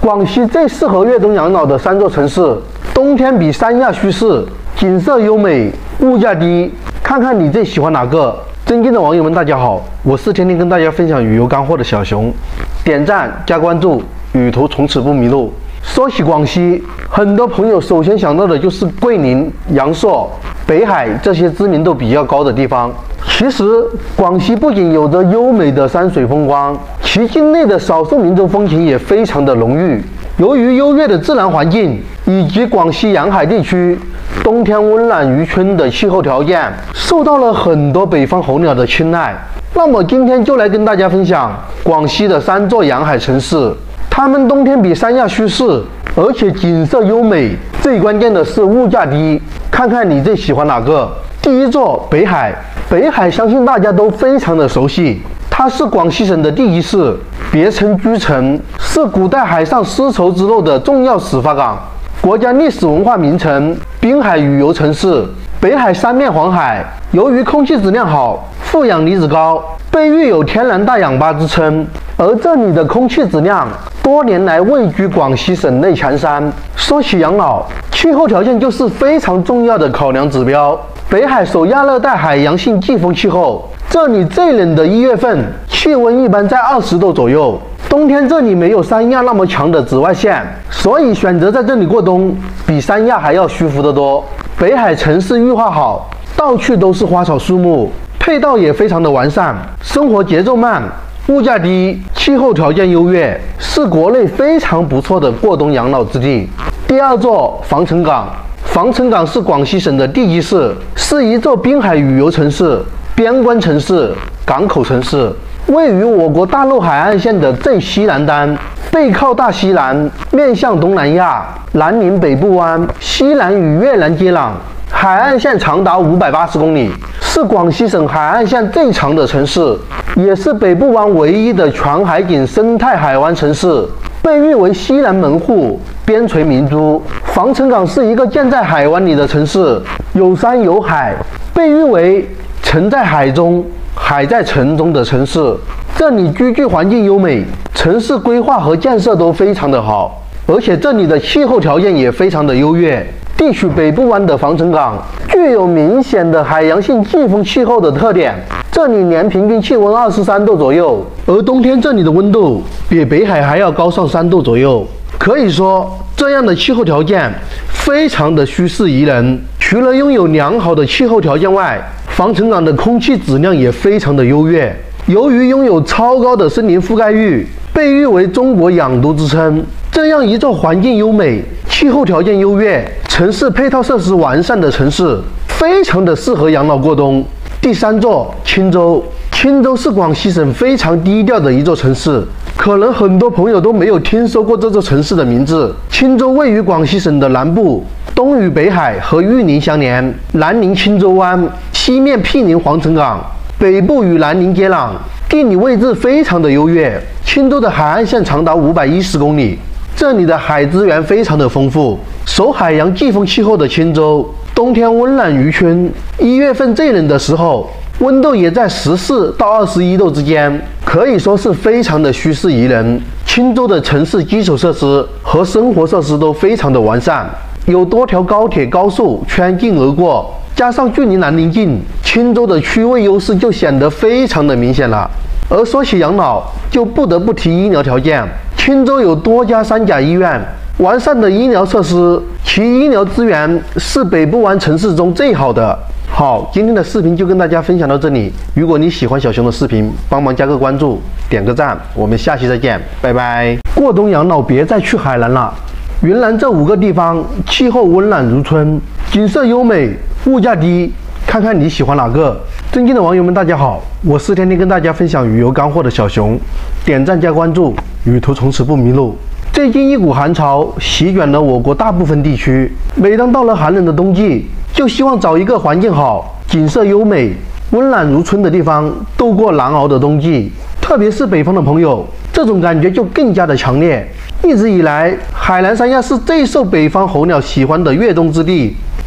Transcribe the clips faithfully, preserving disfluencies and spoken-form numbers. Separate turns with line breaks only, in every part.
广西最适合越冬养老的三座城市，冬天比三亚舒适，景色优美，物价低，看看你最喜欢哪个？尊敬的网友们，大家好，我是天天跟大家分享旅游干货的小熊，点赞加关注，旅途从此不迷路。说起广西，很多朋友首先想到的就是桂林、阳朔、北海这些知名度比较高的地方。其实，广西不仅有着优美的山水风光，其境内的少数民族风情也非常的浓郁。由于优越的自然环境以及广西沿海地区冬天温暖宜春的气候条件，受到了很多北方候鸟的青睐。那么今天就来跟大家分享广西的三座沿海城市。它们冬天比三亚舒适，而且景色优美，最关键的是物价低。看看你最喜欢哪个？第一座北海，北海相信大家都非常的熟悉，它是广西省的第一市，别称居城，是古代海上丝绸之路的重要始发港，国家历史文化名城，滨海旅游城市。北海三面环海，由于空气质量好，负氧离子高，被誉有天然大氧吧之称。而这里的空气质量多年来位居广西省内前三。说起养老，气候条件就是非常重要的考量指标。北海属亚热带海洋性季风气候，这里最冷的一月份，气温一般在二十度左右。冬天这里没有三亚那么强的紫外线，所以选择在这里过冬，比三亚还要舒服得多。北海城市绿化好，到处都是花草树木，配套也非常的完善，生活节奏慢，物价低，气候条件优越，是国内非常不错的过冬养老之地。第二座防城港，防城港是广西省的第一市，是一座滨海旅游城市、边关城市、港口城市，位于我国大陆海岸线的最西南端，背靠大西南，面向东南亚，南临北部湾，西南与越南接壤，海岸线长达五百八十公里，是广西省海岸线最长的城市，也是北部湾唯一的全海景生态海湾城市，被誉为西南门户、边陲明珠。防城港是一个建在海湾里的城市，有山有海，被誉为城在海中，海在城中的城市。这里居住环境优美，城市规划和建设都非常的好，而且这里的气候条件也非常的优越。地处北部湾的防城港具有明显的海洋性季风气候的特点，这里年平均气温二十三度左右，而冬天这里的温度比北海还要高上三度左右。可以说，这样的气候条件非常的舒适宜人。除了拥有良好的气候条件外，防城港的空气质量也非常的优越。由于拥有超高的森林覆盖率，被誉为中国养都之称。这样一座环境优美、气候条件优越、城市配套设施完善的城市，非常的适合养老过冬。第三座钦州，钦州是广西省非常低调的一座城市，可能很多朋友都没有听说过这座城市的名字。钦州位于广西省的南部，东与北海和玉林相连，南临钦州湾，西面毗邻防城港，北部与南宁接壤，地理位置非常的优越。钦州的海岸线长达五百一十公里，这里的海资源非常的丰富。受海洋季风气候的钦州，冬天温暖宜春，一月份最冷的时候，温度也在十四到二十一度之间，可以说是非常的舒适宜人。钦州的城市基础设施和生活设施都非常的完善，有多条高铁高速穿境而过，加上距离南宁近，钦州的区位优势就显得非常的明显了。而说起养老，就不得不提医疗条件。钦州有多家三甲医院，完善的医疗设施，其医疗资源是北部湾城市中最好的。好，今天的视频就跟大家分享到这里。如果你喜欢小熊的视频，帮忙加个关注，点个赞，我们下期再见，拜拜。过冬养老别再去海南了，云南这五个地方气候温暖如春，景色优美，物价低，看看你喜欢哪个。尊敬的网友们，大家好，我是天天跟大家分享旅游干货的小熊，点赞加关注，旅途从此不迷路。最近一股寒潮席卷了我国大部分地区，每当到了寒冷的冬季，就希望找一个环境好、景色优美、温暖如春的地方度过难熬的冬季。特别是北方的朋友，这种感觉就更加的强烈。一直以来，海南三亚是最受北方候鸟喜欢的越冬之地。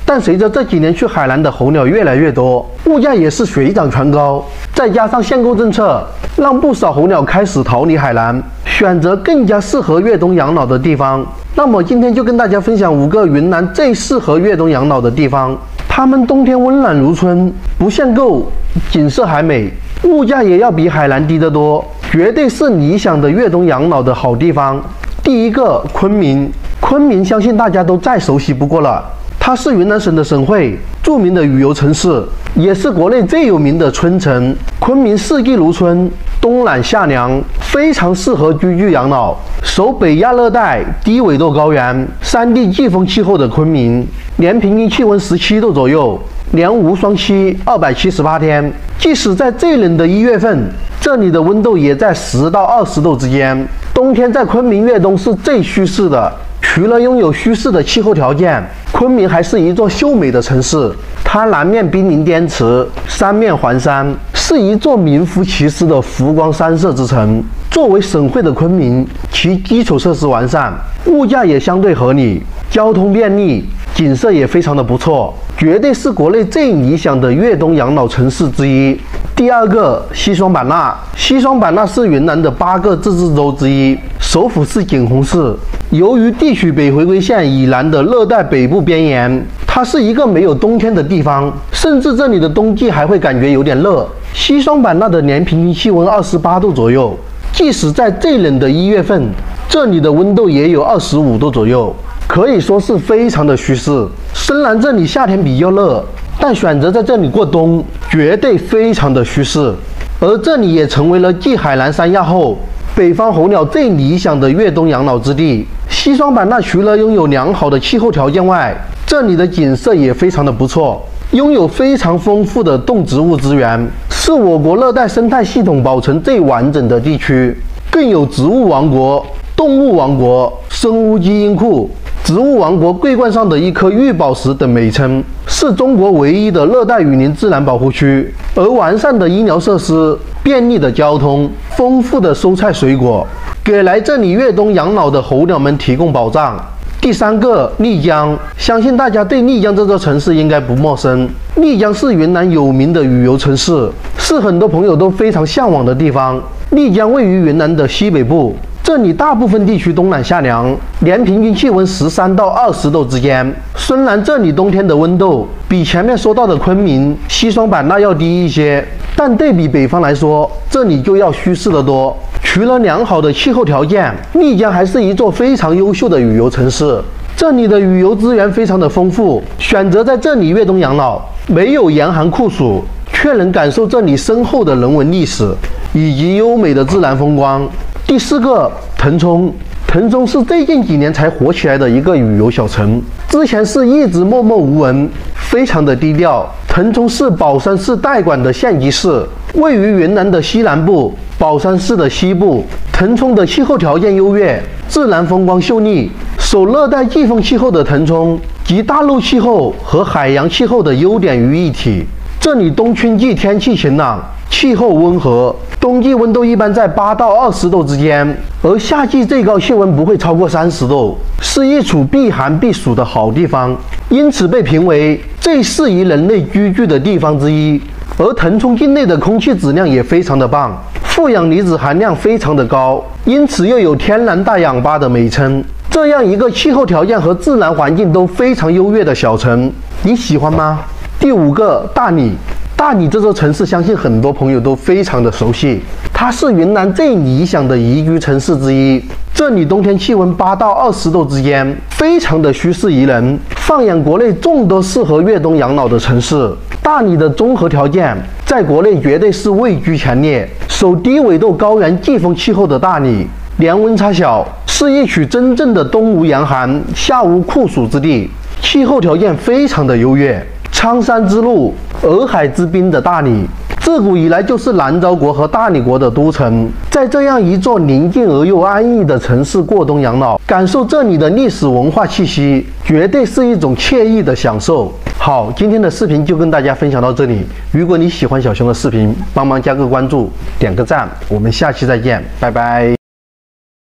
但随着这几年去海南的候鸟越来越多，物价也是水涨船高，再加上限购政策，让不少候鸟开始逃离海南，选择更加适合越冬养老的地方。那么今天就跟大家分享五个云南最适合越冬养老的地方，它们冬天温暖如春，不限购，景色还美，物价也要比海南低得多，绝对是理想的越冬养老的好地方。第一个，昆明。昆明相信大家都再熟悉不过了，它是云南省的省会，著名的旅游城市，也是国内最有名的春城。昆明四季如春，冬暖夏凉，非常适合居住养老。守北亚热带低纬度高原，山地季风气候的昆明，年平均气温十七度左右，年无霜期二百七十八天。即使在最冷的一月份，这里的温度也在十到二十度之间。冬天在昆明越冬是最舒适的。除了拥有舒适的气候条件，昆明还是一座秀美的城市。它南面濒临滇池，三面环山，是一座名副其实的湖光山色之城。作为省会的昆明，其基础设施完善，物价也相对合理，交通便利，景色也非常的不错，绝对是国内最理想的越冬养老城市之一。第二个，西双版纳。西双版纳是云南的八个自治州之一，首府是景洪市。由于地处北回归线以南的热带北部边沿，它是一个没有冬天的地方，甚至这里的冬季还会感觉有点热。西双版纳的年平均气温二十八度左右，即使在最冷的一月份，这里的温度也有二十五度左右，可以说是非常的舒适。虽然这里夏天比较热，但选择在这里过冬，绝对非常的舒适。而这里也成为了继海南三亚后，北方候鸟最理想的越冬养老之地。西双版纳除了拥有良好的气候条件外，这里的景色也非常的不错，拥有非常丰富的动植物资源，是我国热带生态系统保存最完整的地区，更有植物王国、动物王国、生物基因库、植物王国桂冠上的一颗玉宝石等美称，是中国唯一的热带雨林自然保护区。而完善的医疗设施、便利的交通、丰富的蔬菜水果，给来这里越冬养老的候鸟们提供保障。第三个，丽江。相信大家对丽江这座城市应该不陌生。丽江是云南有名的旅游城市，是很多朋友都非常向往的地方。丽江位于云南的西北部，这里大部分地区冬暖夏凉，年平均气温十三到二十度之间。虽然这里冬天的温度比前面说到的昆明、西双版纳要低一些，但对比北方来说，这里就要舒适得多。除了良好的气候条件，丽江还是一座非常优秀的旅游城市。这里的旅游资源非常的丰富，选择在这里越冬养老，没有严寒酷暑，却能感受这里深厚的人文历史以及优美的自然风光。第四个，腾冲。腾冲是最近几年才火起来的一个旅游小城，之前是一直默默无闻，非常的低调。腾冲是保山市代管的县级市，位于云南的西南部，保山市的西部。腾冲的气候条件优越，自然风光秀丽，受热带季风气候的腾冲集大陆气候和海洋气候的优点于一体。这里冬春季天气晴朗，气候温和，冬季温度一般在八到二十度之间，而夏季最高气温不会超过三十度，是一处避寒避暑的好地方，因此被评为最适宜人类居住的地方之一。而腾冲境内的空气质量也非常的棒，负氧离子含量非常的高，因此又有天然大氧吧的美称。这样一个气候条件和自然环境都非常优越的小城，你喜欢吗？第五个，大理。大理这座城市，相信很多朋友都非常的熟悉，它是云南最理想的宜居城市之一。这里冬天气温八到二十度之间，非常的舒适宜人。放眼国内众多适合越冬养老的城市，大理的综合条件在国内绝对是位居前列。守低纬度高原季风气候的大理，年温差小，是一处真正的冬无严寒、夏无酷暑之地，气候条件非常的优越。苍山之路，洱海之滨的大理，自古以来就是南诏国和大理国的都城。在这样一座宁静而又安逸的城市过冬养老，感受这里的历史文化气息，绝对是一种惬意的享受。好，今天的视频就跟大家分享到这里。如果你喜欢小熊的视频，帮忙加个关注，点个赞，我们下期再见，拜拜。